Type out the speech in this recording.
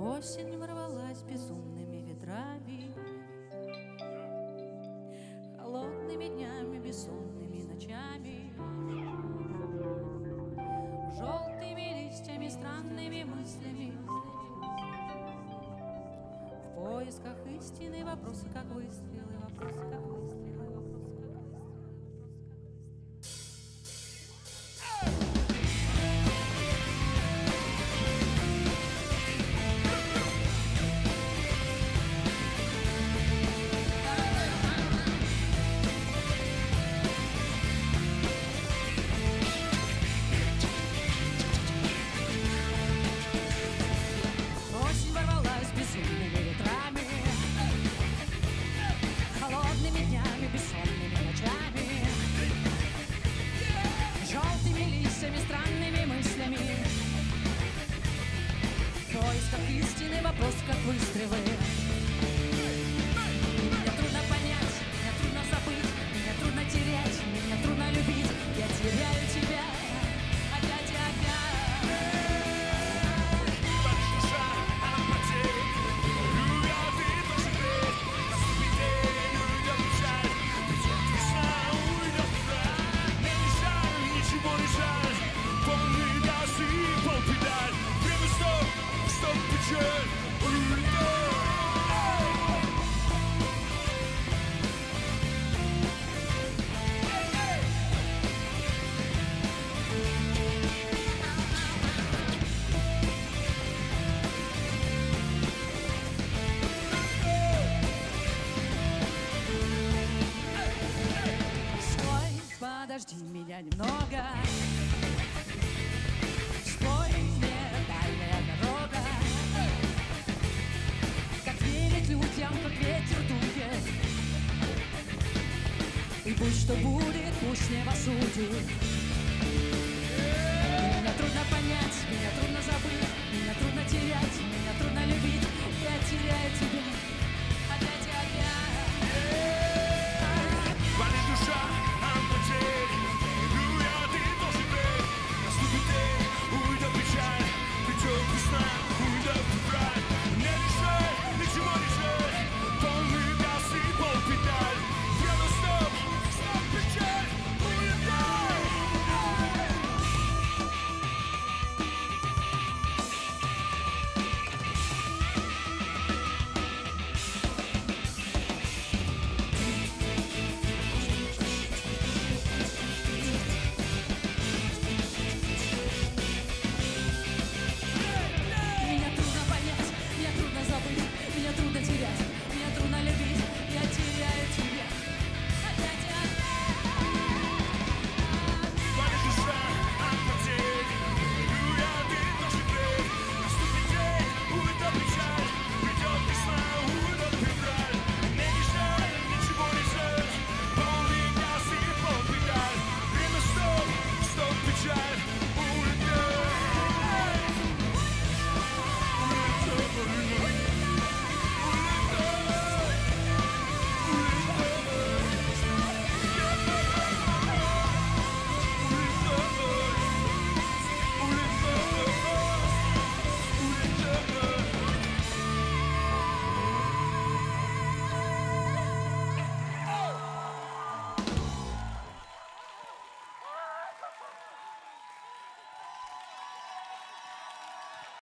Осень ворвалась безумными ветрами, холодными днями, бессонными ночами, желтыми листьями, странными мыслями, в поисках истины, вопросы как выстрелы, вопросы как выстрелы, вопросы как выстрелы. Странными мыслями, в поисках истины, вопрос как выстрелы. Меня трудно понять, меня трудно забыть, меня трудно терять, меня трудно любить. Я теряю тебя опять и опять. Душа, она потеет, любят и пожалеет. Наступит день, уйдет печаль, придет весна, уйдет мрак. Мне не жаль, ничего не жаль, полный газ и полпедаль. Время стоп, печаль, улетай. Подожди меня немного, спой мне дальняя дорога, как верить людям, как ветер дует, и будь что будет, пусть небо судит.